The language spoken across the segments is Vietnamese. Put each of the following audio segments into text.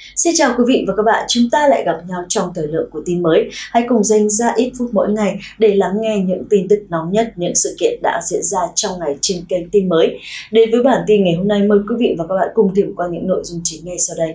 Xin chào quý vị và các bạn, chúng ta lại gặp nhau trong thời lượng của tin mới. Hãy cùng dành ra ít phút mỗi ngày để lắng nghe những tin tức nóng nhất, những sự kiện đã diễn ra trong ngày trên kênh tin mới. Đến với bản tin ngày hôm nay, mời quý vị và các bạn cùng điểm qua những nội dung chính ngay sau đây.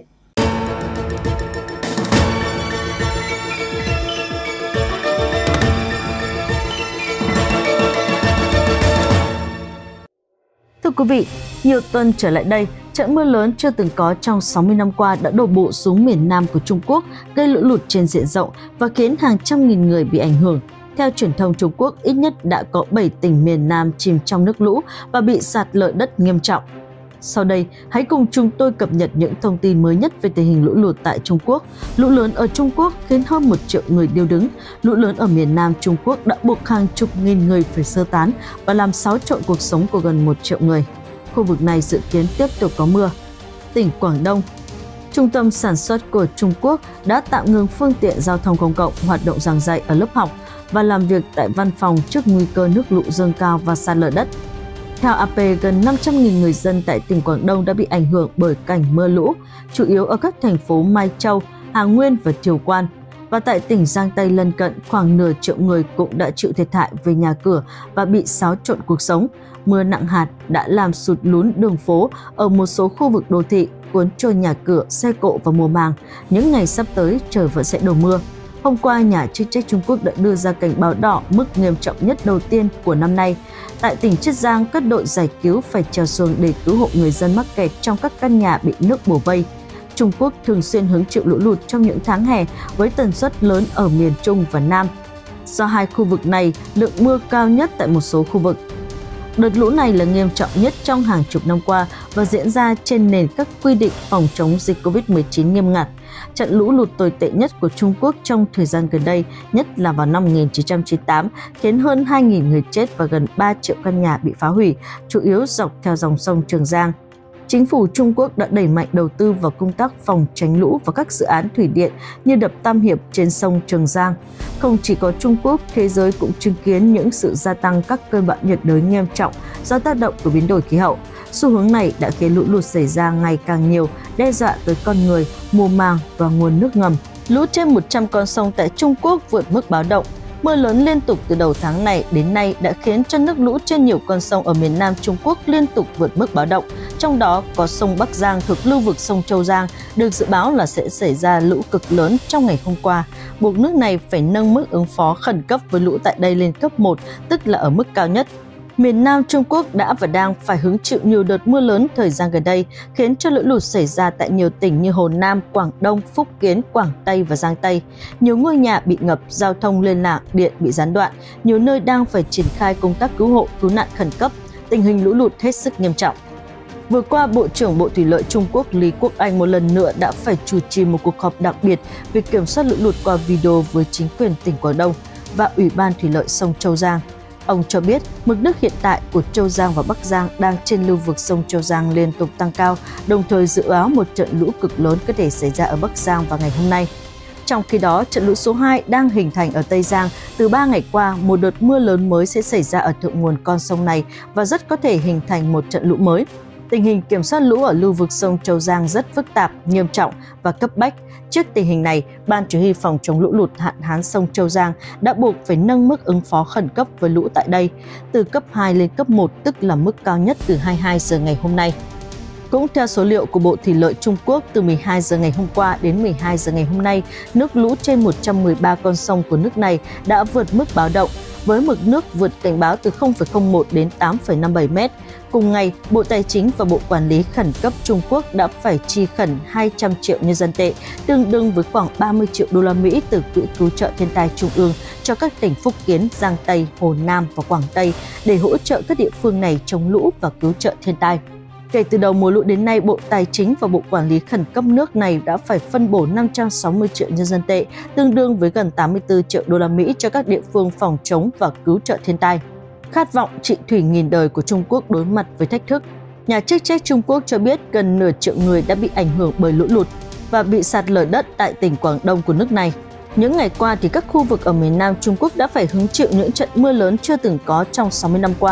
Thưa quý vị, nhiều tuần trở lại đây, trận mưa lớn chưa từng có trong 60 năm qua đã đổ bộ xuống miền Nam của Trung Quốc, gây lũ lụt trên diện rộng và khiến hàng trăm nghìn người bị ảnh hưởng. Theo truyền thông Trung Quốc, ít nhất đã có 7 tỉnh miền Nam chìm trong nước lũ và bị sạt lở đất nghiêm trọng. Sau đây, hãy cùng chúng tôi cập nhật những thông tin mới nhất về tình hình lũ lụt tại Trung Quốc. Lũ lớn ở Trung Quốc khiến hơn 1 triệu người điêu đứng. Lũ lớn ở miền Nam Trung Quốc đã buộc hàng chục nghìn người phải sơ tán và làm xáo trộn cuộc sống của gần 1 triệu người. Khu vực này dự kiến tiếp tục có mưa. Tỉnh Quảng Đông, trung tâm sản xuất của Trung Quốc đã tạm ngừng phương tiện giao thông công cộng, hoạt động giảng dạy ở lớp học và làm việc tại văn phòng trước nguy cơ nước lũ dâng cao và sạt lở đất. Theo AP, gần 500.000 người dân tại tỉnh Quảng Đông đã bị ảnh hưởng bởi cảnh mưa lũ, chủ yếu ở các thành phố Mai Châu, Hà Nguyên và Thiều Quan. Và tại tỉnh Giang Tây lân cận, khoảng nửa triệu người cũng đã chịu thiệt hại về nhà cửa và bị xáo trộn cuộc sống. Mưa nặng hạt đã làm sụt lún đường phố ở một số khu vực đô thị, cuốn trôi nhà cửa, xe cộ và mùa màng. Những ngày sắp tới, trời vẫn sẽ đổ mưa. Hôm qua, nhà chức trách Trung Quốc đã đưa ra cảnh báo đỏ mức nghiêm trọng nhất đầu tiên của năm nay. Tại tỉnh Chiết Giang, các đội giải cứu phải trèo xuồng để cứu hộ người dân mắc kẹt trong các căn nhà bị nước bổ vây. Trung Quốc thường xuyên hứng chịu lũ lụt trong những tháng hè với tần suất lớn ở miền Trung và Nam. Do hai khu vực này, lượng mưa cao nhất tại một số khu vực. Đợt lũ này là nghiêm trọng nhất trong hàng chục năm qua và diễn ra trên nền các quy định phòng chống dịch COVID-19 nghiêm ngặt. Trận lũ lụt tồi tệ nhất của Trung Quốc trong thời gian gần đây, nhất là vào năm 1998, khiến hơn 2.000 người chết và gần 3 triệu căn nhà bị phá hủy, chủ yếu dọc theo dòng sông Trường Giang. Chính phủ Trung Quốc đã đẩy mạnh đầu tư vào công tác phòng tránh lũ và các dự án thủy điện như đập Tam Hiệp trên sông Trường Giang. Không chỉ có Trung Quốc, thế giới cũng chứng kiến những sự gia tăng các cơn bão nhiệt đới nghiêm trọng do tác động của biến đổi khí hậu. Xu hướng này đã khiến lũ lụt xảy ra ngày càng nhiều, đe dọa tới con người, mùa màng và nguồn nước ngầm. Lũ trên 100 con sông tại Trung Quốc vượt mức báo động. Mưa lớn liên tục từ đầu tháng này đến nay đã khiến cho nước lũ trên nhiều con sông ở miền Nam Trung Quốc liên tục vượt mức báo động. Trong đó có sông Bắc Giang thuộc lưu vực sông Châu Giang, được dự báo là sẽ xảy ra lũ cực lớn trong ngày hôm qua, buộc nước này phải nâng mức ứng phó khẩn cấp với lũ tại đây lên cấp 1, tức là ở mức cao nhất. Miền Nam Trung Quốc đã và đang phải hứng chịu nhiều đợt mưa lớn thời gian gần đây, khiến cho lũ lụt xảy ra tại nhiều tỉnh như Hồ Nam, Quảng Đông, Phúc Kiến, Quảng Tây và Giang Tây. Nhiều ngôi nhà bị ngập, giao thông liên lạc, điện bị gián đoạn, nhiều nơi đang phải triển khai công tác cứu hộ, cứu nạn khẩn cấp. Tình hình lũ lụt hết sức nghiêm trọng. Vừa qua, Bộ trưởng Bộ Thủy lợi Trung Quốc Lý Quốc Anh một lần nữa đã phải chủ trì một cuộc họp đặc biệt về kiểm soát lũ lụt qua video với chính quyền tỉnh Quảng Đông và Ủy ban Thủy lợi sông Châu Giang. Ông cho biết mực nước hiện tại của Châu Giang và Bắc Giang đang trên lưu vực sông Châu Giang liên tục tăng cao, đồng thời dự báo một trận lũ cực lớn có thể xảy ra ở Bắc Giang vào ngày hôm nay. Trong khi đó, trận lũ số 2 đang hình thành ở Tây Giang. Từ 3 ngày qua, một đợt mưa lớn mới sẽ xảy ra ở thượng nguồn con sông này và rất có thể hình thành một trận lũ mới. Tình hình kiểm soát lũ ở lưu vực sông Châu Giang rất phức tạp, nghiêm trọng và cấp bách. Trước tình hình này, Ban Chỉ huy phòng chống lũ lụt hạn hán sông Châu Giang đã buộc phải nâng mức ứng phó khẩn cấp với lũ tại đây, từ cấp 2 lên cấp 1, tức là mức cao nhất từ 22 giờ ngày hôm nay. Cũng theo số liệu của Bộ Thủy lợi Trung Quốc, từ 12 giờ ngày hôm qua đến 12 giờ ngày hôm nay, nước lũ trên 113 con sông của nước này đã vượt mức báo động, với mực nước vượt cảnh báo từ 0,01 đến 8,57 mét. Cùng ngày, Bộ Tài chính và Bộ Quản lý Khẩn cấp Trung Quốc đã phải chi khẩn 200 triệu nhân dân tệ, tương đương với khoảng 30 triệu đô la Mỹ từ Quỹ cứu trợ thiên tai Trung ương cho các tỉnh Phúc Kiến, Giang Tây, Hồ Nam và Quảng Tây để hỗ trợ các địa phương này chống lũ và cứu trợ thiên tai. Kể từ đầu mùa lũ đến nay, Bộ Tài chính và Bộ Quản lý Khẩn cấp nước này đã phải phân bổ 560 triệu nhân dân tệ, tương đương với gần 84 triệu đô la Mỹ cho các địa phương phòng chống và cứu trợ thiên tai. Khát vọng trị thủy nghìn đời của Trung Quốc đối mặt với thách thức. Nhà chức trách Trung Quốc cho biết gần nửa triệu người đã bị ảnh hưởng bởi lũ lụt và bị sạt lở đất tại tỉnh Quảng Đông của nước này. Những ngày qua, thì các khu vực ở miền Nam Trung Quốc đã phải hứng chịu những trận mưa lớn chưa từng có trong 60 năm qua.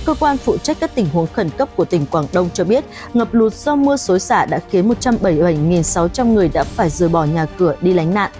Cơ quan phụ trách các tình huống khẩn cấp của tỉnh Quảng Đông cho biết ngập lụt do mưa xối xả đã khiến 177.600 người đã phải rời bỏ nhà cửa đi lánh nạn.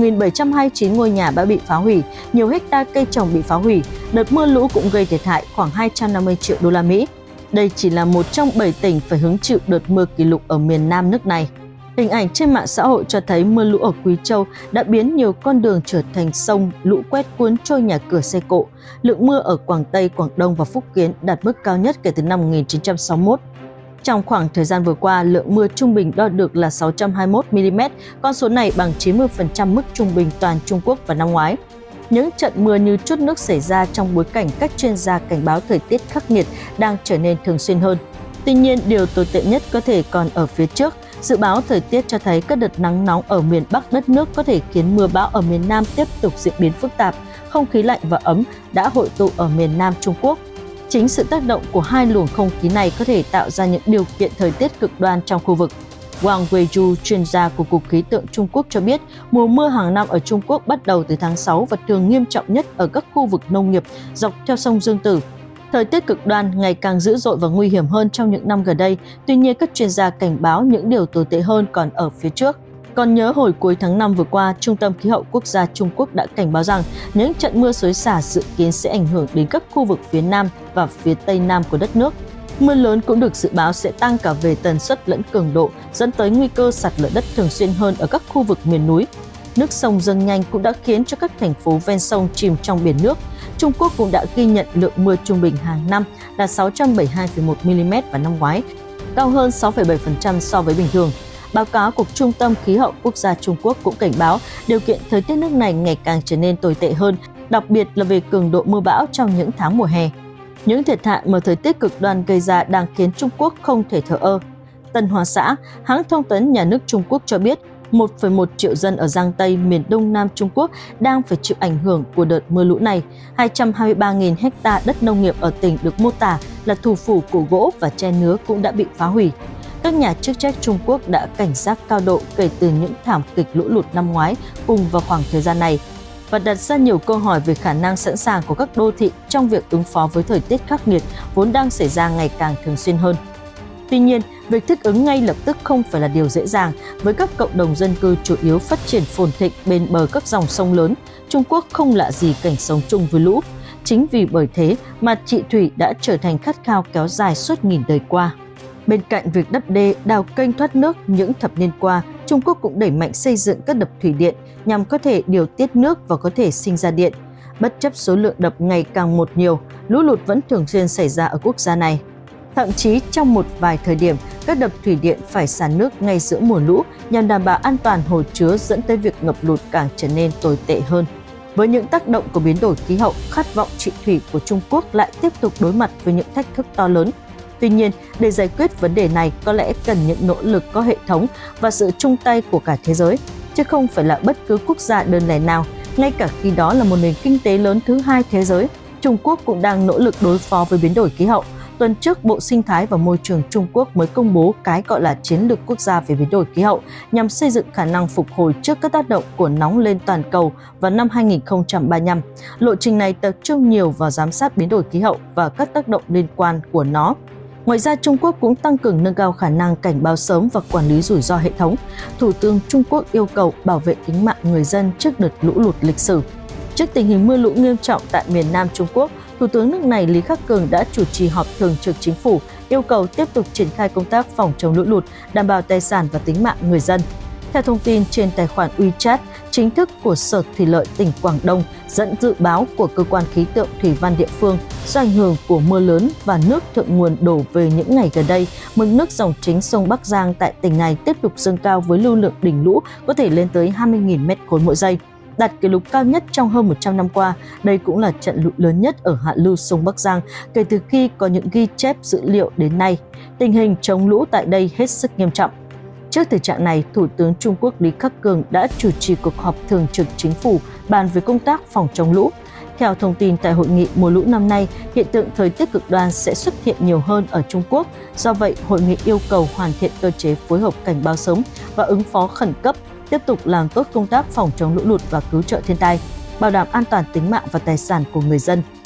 1.729 ngôi nhà đã bị phá hủy, nhiều hecta cây trồng bị phá hủy. Đợt mưa lũ cũng gây thiệt hại khoảng 250 triệu đô la Mỹ. Đây chỉ là một trong 7 tỉnh phải hứng chịu đợt mưa kỷ lục ở miền Nam nước này. Hình ảnh trên mạng xã hội cho thấy mưa lũ ở Quý Châu đã biến nhiều con đường trở thành sông, lũ quét cuốn trôi nhà cửa xe cộ. Lượng mưa ở Quảng Tây, Quảng Đông và Phúc Kiến đạt mức cao nhất kể từ năm 1961. Trong khoảng thời gian vừa qua, lượng mưa trung bình đo được là 621 mm, con số này bằng 90% mức trung bình toàn Trung Quốc vào năm ngoái. Những trận mưa như trút nước xảy ra trong bối cảnh các chuyên gia cảnh báo thời tiết khắc nghiệt đang trở nên thường xuyên hơn. Tuy nhiên, điều tồi tệ nhất có thể còn ở phía trước. Dự báo thời tiết cho thấy các đợt nắng nóng ở miền Bắc đất nước có thể khiến mưa bão ở miền Nam tiếp tục diễn biến phức tạp. Không khí lạnh và ấm đã hội tụ ở miền Nam Trung Quốc. Chính sự tác động của hai luồng không khí này có thể tạo ra những điều kiện thời tiết cực đoan trong khu vực. Wang Weizhu, chuyên gia của Cục Khí tượng Trung Quốc cho biết, mùa mưa hàng năm ở Trung Quốc bắt đầu từ tháng 6 và thường nghiêm trọng nhất ở các khu vực nông nghiệp dọc theo sông Dương Tử. Thời tiết cực đoan ngày càng dữ dội và nguy hiểm hơn trong những năm gần đây, tuy nhiên các chuyên gia cảnh báo những điều tồi tệ hơn còn ở phía trước. Còn nhớ hồi cuối tháng 5 vừa qua, Trung tâm Khí hậu Quốc gia Trung Quốc đã cảnh báo rằng những trận mưa xối xả dự kiến sẽ ảnh hưởng đến các khu vực phía Nam và phía Tây Nam của đất nước. Mưa lớn cũng được dự báo sẽ tăng cả về tần suất lẫn cường độ, dẫn tới nguy cơ sạt lở đất thường xuyên hơn ở các khu vực miền núi. Nước sông dâng nhanh cũng đã khiến cho các thành phố ven sông chìm trong biển nước. Trung Quốc cũng đã ghi nhận lượng mưa trung bình hàng năm là 672,1 mm vào năm ngoái, cao hơn 6,7% so với bình thường. Báo cáo của Trung tâm Khí hậu Quốc gia Trung Quốc cũng cảnh báo điều kiện thời tiết nước này ngày càng trở nên tồi tệ hơn, đặc biệt là về cường độ mưa bão trong những tháng mùa hè. Những thiệt hại mà thời tiết cực đoan gây ra đang khiến Trung Quốc không thể thờ ơ. Tân Hoa Xã, hãng thông tấn nhà nước Trung Quốc cho biết, 1,1 triệu dân ở Giang Tây, miền Đông Nam Trung Quốc đang phải chịu ảnh hưởng của đợt mưa lũ này. 223.000 hecta đất nông nghiệp ở tỉnh được mô tả là thủ phủ của gỗ và tre nứa cũng đã bị phá hủy. Các nhà chức trách Trung Quốc đã cảnh giác cao độ kể từ những thảm kịch lũ lụt năm ngoái cùng vào khoảng thời gian này và đặt ra nhiều câu hỏi về khả năng sẵn sàng của các đô thị trong việc ứng phó với thời tiết khắc nghiệt vốn đang xảy ra ngày càng thường xuyên hơn. Tuy nhiên, việc thích ứng ngay lập tức không phải là điều dễ dàng với các cộng đồng dân cư chủ yếu phát triển phồn thịnh bên bờ các dòng sông lớn. Trung Quốc không lạ gì cảnh sống chung với lũ. Chính vì bởi thế mà trị thủy đã trở thành khát khao kéo dài suốt nghìn đời qua. Bên cạnh việc đắp đê, đào kênh thoát nước những thập niên qua, Trung Quốc cũng đẩy mạnh xây dựng các đập thủy điện nhằm có thể điều tiết nước và có thể sinh ra điện. Bất chấp số lượng đập ngày càng một nhiều, lũ lụt vẫn thường xuyên xảy ra ở quốc gia này. Thậm chí trong một vài thời điểm, các đập thủy điện phải xả nước ngay giữa mùa lũ nhằm đảm bảo an toàn hồ chứa, dẫn tới việc ngập lụt càng trở nên tồi tệ hơn. Với những tác động của biến đổi khí hậu, khát vọng trị thủy của Trung Quốc lại tiếp tục đối mặt với những thách thức to lớn. Tuy nhiên, để giải quyết vấn đề này có lẽ cần những nỗ lực có hệ thống và sự chung tay của cả thế giới, chứ không phải là bất cứ quốc gia đơn lẻ nào. Ngay cả khi đó là một nền kinh tế lớn thứ hai thế giới, Trung Quốc cũng đang nỗ lực đối phó với biến đổi khí hậu. Tuần trước, Bộ Sinh thái và Môi trường Trung Quốc mới công bố cái gọi là Chiến lược quốc gia về biến đổi khí hậu nhằm xây dựng khả năng phục hồi trước các tác động của nóng lên toàn cầu vào năm 2035. Lộ trình này tập trung nhiều vào giám sát biến đổi khí hậu và các tác động liên quan của nó. Ngoài ra, Trung Quốc cũng tăng cường nâng cao khả năng cảnh báo sớm và quản lý rủi ro hệ thống. Thủ tướng Trung Quốc yêu cầu bảo vệ tính mạng người dân trước đợt lũ lụt lịch sử. Trước tình hình mưa lũ nghiêm trọng tại miền Nam Trung Quốc, Thủ tướng nước này Lý Khắc Cường đã chủ trì họp thường trực chính phủ, yêu cầu tiếp tục triển khai công tác phòng chống lũ lụt, đảm bảo tài sản và tính mạng người dân. Theo thông tin trên tài khoản WeChat chính thức của Sở Thủy lợi tỉnh Quảng Đông, dẫn dự báo của Cơ quan Khí tượng Thủy văn địa phương, do ảnh hưởng của mưa lớn và nước thượng nguồn đổ về những ngày gần đây, mực nước dòng chính sông Bắc Giang tại tỉnh này tiếp tục dâng cao với lưu lượng đỉnh lũ có thể lên tới 20.000 mét khối mỗi giây, đạt kỷ lục cao nhất trong hơn 100 năm qua. Đây cũng là trận lũ lớn nhất ở hạ lưu sông Bắc Giang kể từ khi có những ghi chép dữ liệu đến nay. Tình hình chống lũ tại đây hết sức nghiêm trọng. Trước thực trạng này, Thủ tướng Trung Quốc Lý Khắc Cường đã chủ trì cuộc họp thường trực chính phủ bàn về công tác phòng chống lũ. Theo thông tin tại hội nghị mùa lũ năm nay, hiện tượng thời tiết cực đoan sẽ xuất hiện nhiều hơn ở Trung Quốc. Do vậy, hội nghị yêu cầu hoàn thiện cơ chế phối hợp cảnh báo sớm và ứng phó khẩn cấp, tiếp tục làm tốt công tác phòng chống lũ lụt và cứu trợ thiên tai, bảo đảm an toàn tính mạng và tài sản của người dân.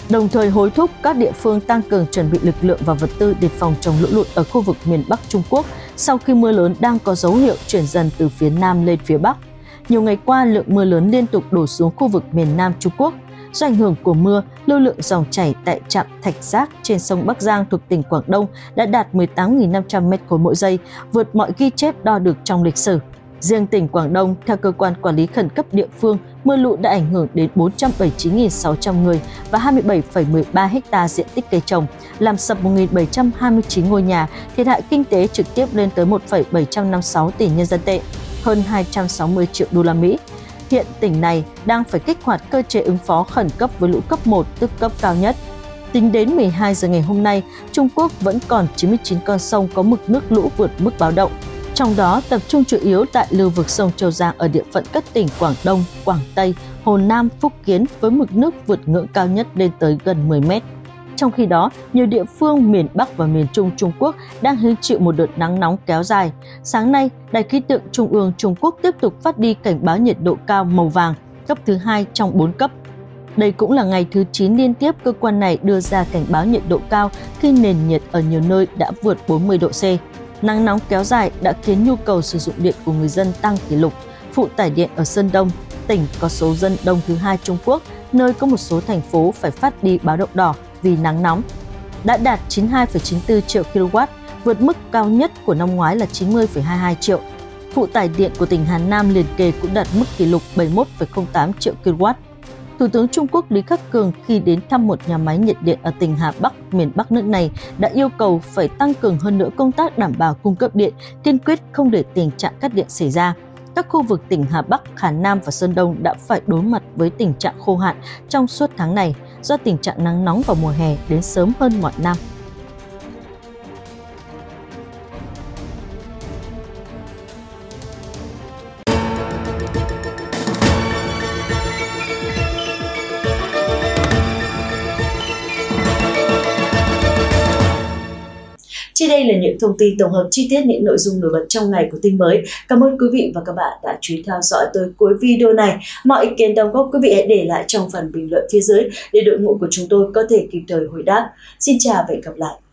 đồng thời hối thúc các địa phương tăng cường chuẩn bị lực lượng và vật tư để phòng chống lũ lụt ở khu vực miền Bắc Trung Quốc sau khi mưa lớn đang có dấu hiệu chuyển dần từ phía Nam lên phía Bắc. Nhiều ngày qua, lượng mưa lớn liên tục đổ xuống khu vực miền Nam Trung Quốc. Do ảnh hưởng của mưa, lưu lượng dòng chảy tại trạm Thạch Giác trên sông Bắc Giang thuộc tỉnh Quảng Đông đã đạt 18.500 m3 mỗi giây, vượt mọi ghi chép đo được trong lịch sử. Riêng tỉnh Quảng Đông, theo cơ quan quản lý khẩn cấp địa phương, mưa lũ đã ảnh hưởng đến 479.600 người và 27,13 ha diện tích cây trồng, làm sập 1.729 ngôi nhà, thiệt hại kinh tế trực tiếp lên tới 1,756 tỷ nhân dân tệ, hơn 260 triệu đô la Mỹ. Hiện tỉnh này đang phải kích hoạt cơ chế ứng phó khẩn cấp với lũ cấp 1, tức cấp cao nhất. Tính đến 12 giờ ngày hôm nay, Trung Quốc vẫn còn 99 con sông có mực nước lũ vượt mức báo động. Trong đó tập trung chủ yếu tại lưu vực sông Châu Giang ở địa phận các tỉnh Quảng Đông, Quảng Tây, Hồ Nam, Phúc Kiến với mực nước vượt ngưỡng cao nhất lên tới gần 10 mét. Trong khi đó, nhiều địa phương miền Bắc và miền Trung Trung Quốc đang hứng chịu một đợt nắng nóng kéo dài. Sáng nay, Đài khí tượng Trung ương Trung Quốc tiếp tục phát đi cảnh báo nhiệt độ cao màu vàng, cấp thứ 2 trong 4 cấp. Đây cũng là ngày thứ 9 liên tiếp cơ quan này đưa ra cảnh báo nhiệt độ cao khi nền nhiệt ở nhiều nơi đã vượt 40 độ C. Nắng nóng kéo dài đã khiến nhu cầu sử dụng điện của người dân tăng kỷ lục. Phụ tải điện ở Sơn Đông, tỉnh có số dân đông thứ 2 Trung Quốc, nơi có một số thành phố phải phát đi báo động đỏ vì nắng nóng, đã đạt 92,94 triệu kW, vượt mức cao nhất của năm ngoái là 90,22 triệu. Phụ tải điện của tỉnh Hà Nam liền kề cũng đạt mức kỷ lục 71,08 triệu kW. Thủ tướng Trung Quốc Lý Khắc Cường khi đến thăm một nhà máy nhiệt điện ở tỉnh Hà Bắc, miền Bắc nước này đã yêu cầu phải tăng cường hơn nữa công tác đảm bảo cung cấp điện, kiên quyết không để tình trạng cắt điện xảy ra. Các khu vực tỉnh Hà Bắc, Hà Nam và Sơn Đông đã phải đối mặt với tình trạng khô hạn trong suốt tháng này do tình trạng nắng nóng vào mùa hè đến sớm hơn mọi năm. Trên đây là những thông tin tổng hợp chi tiết những nội dung nổi bật trong ngày của tin mới. Cảm ơn quý vị và các bạn đã chú ý theo dõi tới cuối video này. Mọi ý kiến đóng góp quý vị hãy để lại trong phần bình luận phía dưới để đội ngũ của chúng tôi có thể kịp thời hồi đáp. Xin chào và hẹn gặp lại.